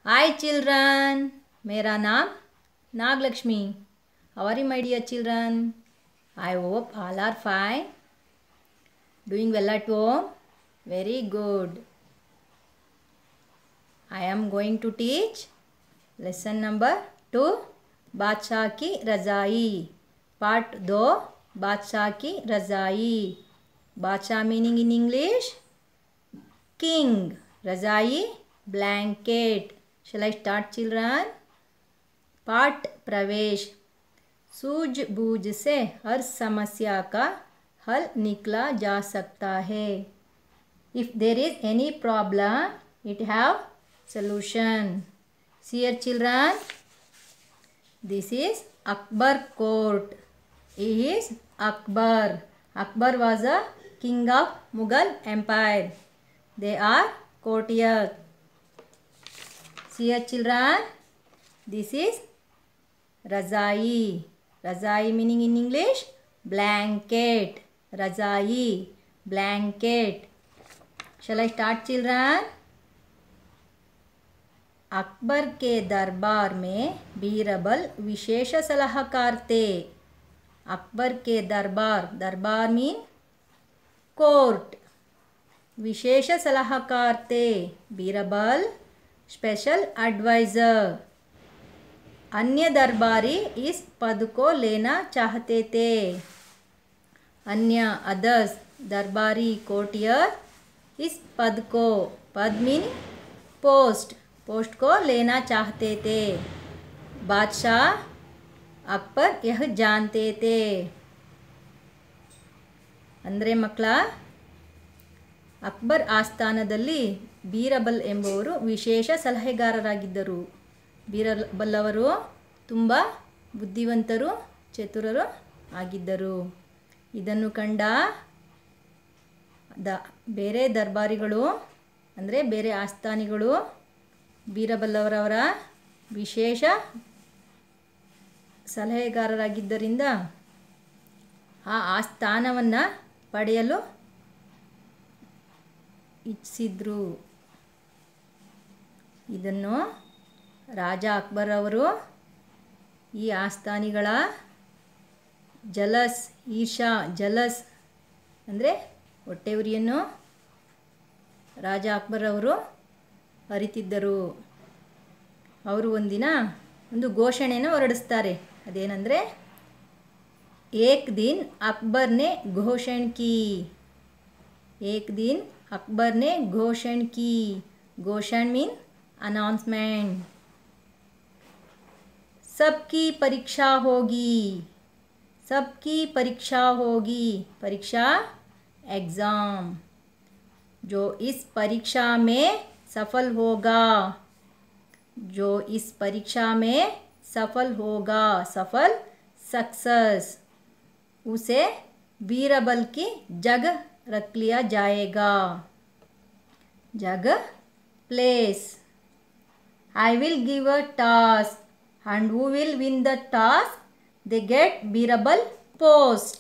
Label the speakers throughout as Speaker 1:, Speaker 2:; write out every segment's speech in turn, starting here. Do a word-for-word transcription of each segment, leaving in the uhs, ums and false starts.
Speaker 1: Hi children, मेरा नाम Nagalakshmi. How are you my dear children? I hope all are fine. Doing well at home? Very good. I am going to teach lesson number two, बादशाह की रज़ाई. Part दो, बादशाह की रज़ाई. बादशाह meaning in English king, रज़ाई blanket. Shall I start children? पाठ प्रवेश. सूझबूझ से हर समस्या का हल निकला जा सकता है. If there is any problem, it have solution. See here children, this is Akbar court. He is Akbar. Akbar was a king of Mughal empire. They are courtiers. See here children, this is Razai. Razai meaning in English blanket. Razai blanket. Shall I start children? Akbar के दरबार में बीरबल विशेष सलाहकार थे. अकबर के दरबार, दरबार mean court. विशेष सलाहकार थे बीरबल, स्पेशल एडवाइज़र. अन्य दरबारी इस पद को लेना चाहते थे. अन्य अदर्स, दरबारी कोर्टियर इस पद को, पद मीन पोस्ट, पोस्ट को लेना चाहते थे. बादशाह अकबर यह जानते थे. ಅಂದರೆ ಮಕ್ಕಳ, ಅಕ್ಬರ್ ಆಸ್ಥಾನದಲ್ಲಿ ಬೀರಬಲ್ ಎಂಬುವರು ವಿಶೇಷ ಸಲಹೆಗಾರರಾಗಿದ್ದರು. ಬೀರಬಲ್ ಅವರು ತುಂಬ ಬುದ್ಧಿವಂತರು, ಚತುರರು ಆಗಿದ್ದರು. ಇದನ್ನು ಕಂಡ ದ ಬೇರೆ ದರ್ಬಾರಿಗಳು ಅಂದರೆ ಬೇರೆ ಆಸ್ಥಾನಿಗಳು ಬೀರಬಲ್ ಅವರವರ ವಿಶೇಷ ಸಲಹೆಗಾರರಾಗಿದ್ದರಿಂದ ಆ ಆಸ್ಥಾನವನ್ನು ಪಡೆಯಲು ಇಚ್ಛಿಸಿದ್ರು. ಇದನ್ನು ರಾಜ ಅಕ್ಬರ್ ಅವರು ಈ ಆಸ್ಥಾನಿಗಳ ಜಲಸ್, ಈರ್ಷಾ, ಜಲಸ್ ಅಂದರೆ ಹೊಟ್ಟೆಯುರಿಯನ್ನು ರಾಜ ಅಕ್ಬರ್ ಅವರು ಅರಿತಿದ್ದರು. ಅವರು ಒಂದಿನ ಒಂದು ಘೋಷಣೆಯನ್ನು ಹೊರಡಿಸ್ತಾರೆ. ಅದೇನೆಂದರೆ, ಏಕ್ ದಿನ್ ಅಕ್ಬರ್ ನೆ ಘೋಷಣೆ ಕಿ. एक दिन अकबर ने घोषण की. घोषण मीन अनाउंसमेंट. सबकी परीक्षा होगी. सबकी परीक्षा होगी. परीक्षा एग्ज़ाम. जो इस परीक्षा में सफल होगा, जो इस परीक्षा में सफल होगा, सफल सक्सेस, उसे बीरबल की जगह रख लिया जाएगा. जगह place. I will give a task and who will win the task, they get Birbal post.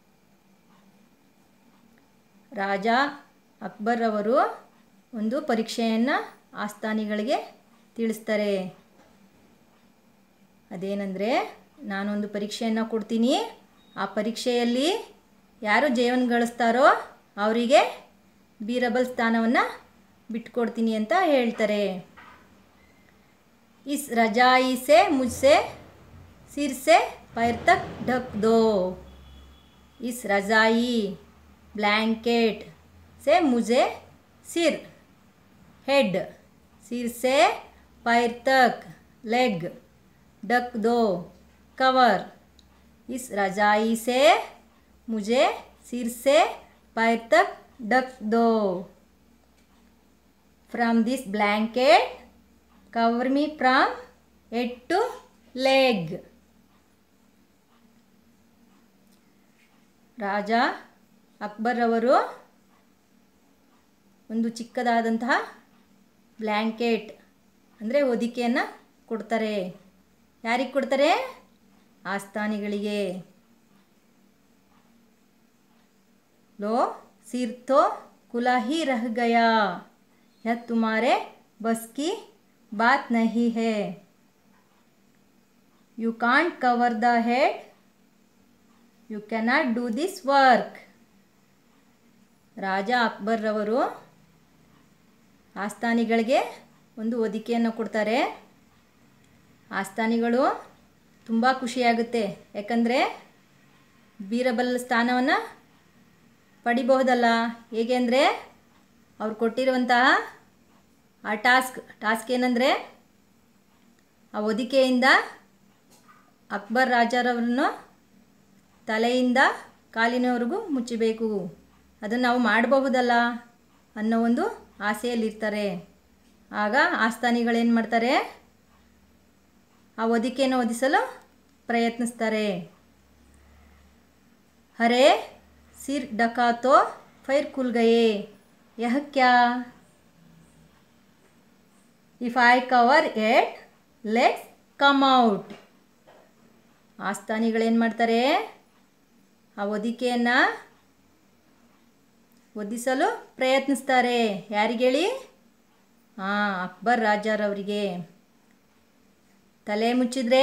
Speaker 1: ರಾಜ ಅಕ್ಬರ್ ಅವರು ಒಂದು ಪರೀಕ್ಷೆಯನ್ನು ಆಸ್ಥಾನಿಗಳಿಗೆ ತಿಳಿಸ್ತಾರೆ. ಅದೇನೆಂದರೆ, ನಾನೊಂದು ಪರೀಕ್ಷೆಯನ್ನು ಕೊಡ್ತೀನಿ. ಆ ಪರೀಕ್ಷೆಯಲ್ಲಿ ಯಾರು ಜಯವನ್ನು ಗಳಿಸ್ತಾರೋ ಅವರಿಗೆ ಬೀರಬಲ್ ಸ್ಥಾನವನ್ನು ಬಿಟ್ಕೊಡ್ತೀನಿ ಅಂತ ಹೇಳ್ತಾರೆ. ಇಸ್ ರಜಾಯಿ ಸೆ ಮುಜ್ಸೆ ಸಿರ್ ಸೆ ಪೈರ್ ತಕ್ ಢಕ್ ದೋ. ಇಸ್ ರಜಾಯಿ ಬ್ಲ್ಯಾಂಕೆಟ್ से मुझे सिर हेड, सिर से पैर तक लेग, ढक दो कवर. इस रजाई से मुझे सिर से पैर तक ढक दो. From this blanket cover me from head to leg. ರಾಜ ಅಕ್ಬರ್ ಅವರು ಒಂದು ಚಿಕ್ಕದಾದಂತಹ ಬ್ಲ್ಯಾಂಕೆಟ್ ಅಂದರೆ ಹೊದಿಕೆಯನ್ನು ಕೊಡ್ತಾರೆ. ಯಾರಿಗೆ ಕೊಡ್ತಾರೆ? ಆಸ್ಥಾನಿಗಳಿಗೆ. लो सिर तो खुला ही रह गया, यह तुम्हारे बस की बात नहीं है. You can't cover the head. You cannot do this work. ರಾಜ ಅಕ್ಬರ್ ರವರು ಆಸ್ಥಾನಿಗಳಿಗೆ ಒಂದು ಹೊದಿಕೆಯನ್ನು ಕೊಡ್ತಾರೆ. ಆಸ್ಥಾನಿಗಳು ತುಂಬ ಖುಷಿಯಾಗುತ್ತೆ, ಯಾಕಂದರೆ ಬೀರಬಲ್ ಸ್ಥಾನವನ್ನು ಪಡಿಬಹುದಲ್ಲ. ಹೇಗೆ ಅಂದರೆ ಅವ್ರು ಕೊಟ್ಟಿರುವಂತಹ ಆ ಟಾಸ್ಕ್ ಟಾಸ್ಕ್ ಏನಂದರೆ ಆ ಹೊದಿಕೆಯಿಂದ ಅಕ್ಬರ್ ರಾಜರವರನ್ನು ತಲೆಯಿಂದ ಕಾಲಿನವರೆಗೂ ಮುಚ್ಚಬೇಕು. ಅದನ್ನು ನಾವು ಮಾಡಬಹುದಲ್ಲ ಅನ್ನೋ ಒಂದು ಆಸೆಯಲ್ಲಿರ್ತಾರೆ. ಆಗ ಆಸ್ಥಾನಿಗಳೇನು ಮಾಡ್ತಾರೆ, ಆ ಹೊದಿಕೆಯನ್ನು ಹೊದಿಸಲು ಪ್ರಯತ್ನಿಸ್ತಾರೆ. ಅರೆ ಸಿರ್ ಡಕಾ ತೋ ಫೈರ್ ಖುಲ್ ಗಯೇ, ಯಹ ಕ್ಯಾ? If I cover it let's come out. ಆಸ್ಥಾನಿಗಳೇನು ಮಾಡ್ತಾರೆ, ಆ ಹೊದಿಕೆಯನ್ನು ಹೊದಿಸಲು ಪ್ರಯತ್ನಿಸ್ತಾರೆ. ಯಾರಿಗೇಳಿ? ಹಾಂ, ಅಕ್ಬರ್ ರಾಜರವರಿಗೆ. ತಲೆ ಮುಚ್ಚಿದ್ರೆ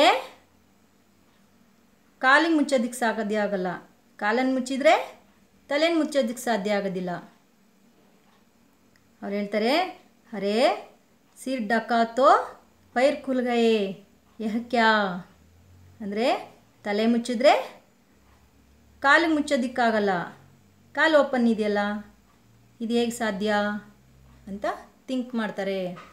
Speaker 1: ಕಾಲಿಗೆ ಮುಚ್ಚೋದಕ್ಕೆ ಸಾಧ್ಯ ಆಗಲ್ಲ, ಕಾಲನ್ನು ಮುಚ್ಚಿದರೆ ತಲೆನ ಮುಚ್ಚೋದಕ್ಕೆ ಸಾಧ್ಯ ಆಗೋದಿಲ್ಲ. ಅವ್ರು ಹೇಳ್ತಾರೆ, ಅರೆ ಸಿರ್ ಡಕಾ ತೋ ಪೈರ್ ಖುಲ್ ಗಯೇ, ಯಹ ಕ್ಯಾ? ಅಂದರೆ ತಲೆ ಮುಚ್ಚಿದ್ರೆ ಕಾಲಿಗೆ ಮುಚ್ಚೋದಕ್ಕಾಗಲ್ಲ, ಕಾಲು ಓಪನ್ ಇದೆಯಲ್ಲ, ಇದು ಹೇಗೆ ಸಾಧ್ಯ ಅಂತ ಥಿಂಕ್ ಮಾಡ್ತಾರೆ.